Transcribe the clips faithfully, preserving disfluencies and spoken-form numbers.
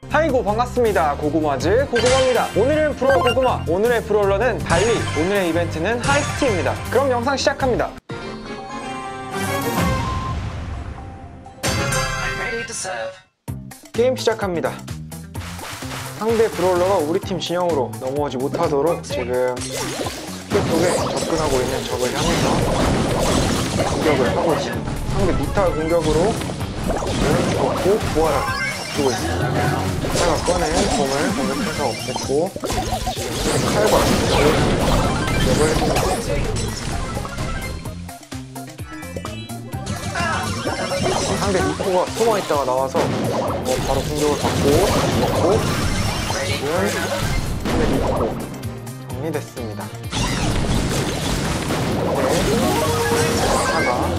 하이고 반갑습니다. 고구마즈 고구마입니다. 오늘은 브롤 고구마, 오늘의 브롤러는 달리, 오늘의 이벤트는 하이스트입니다. 그럼 영상 시작합니다. 게임 시작합니다. 상대 브롤러가 우리 팀 진영으로 넘어오지 못하도록 지금 숲 속에 접근하고 있는 적을 향해서 공격을 하고 있습니다. 상대 미탈 공격으로 지금 접고 부활을 앞두고 있습니다. 미탈가 꺼낸 곰을 공격해서 없앴고 지금 칼과 공격을 해줍니다. 상대 미포가 숨어있다가 나와서 어, 바로 공격을 받고 먹고 지금 상대 미포 정리됐습니다. 네, 사가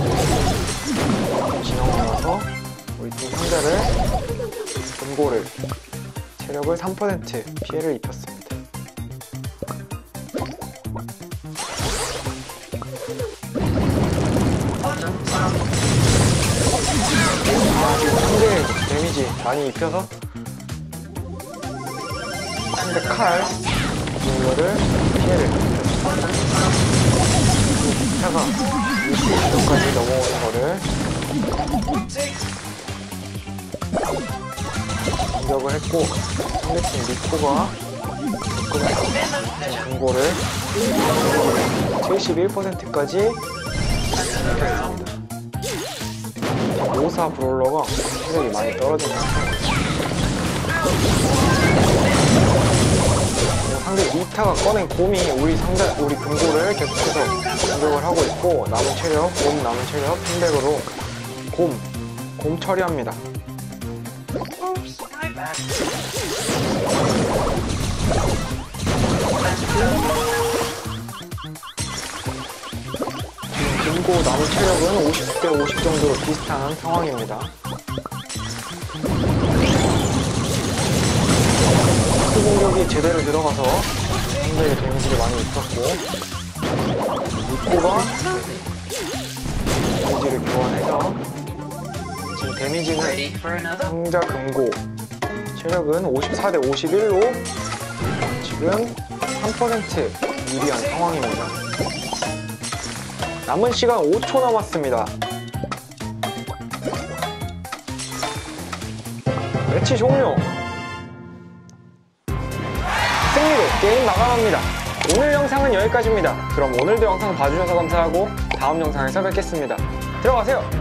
진영으로 와서 우리 팀 상대를 금고를 체력을 삼 퍼센트 피해를 입혔습니다. 아, 지금 상대 데미지 많이 입혀서 상대 칼 이거를 피해를 입혔습니다. 차가 여기까지 넘어오는 거를 공격을 했고 상대팀 미코가 금고를 칠십일 퍼센트까지 입혔습니다. 오사 브롤러가 체력이 많이 떨어진 상태입니다. 상대 미타가 꺼낸 곰이 우리 상대 우리 금고를 계속해서 공격을 하고 있고 남은 체력, 곰 남은 체력 핀백으로 곰, 곰 처리합니다. 금고 남은 체력은 오십 대 오십 정도로 비슷한 상황입니다. 그 공격이 제대로 들어가서 상대의 데미지를 많이 입혔고 미코가 데미지를 교환해서 지금 데미지는 상자 금고 체력은 오십사 대 오십일로 지금 삼 퍼센트 유리한 상황입니다. 남은 시간 오 초 남았습니다. 매치 종료! 승리로 게임 마감합니다. 오늘 영상은 여기까지입니다. 그럼 오늘도 영상 봐주셔서 감사하고 다음 영상에서 뵙겠습니다. 들어가세요!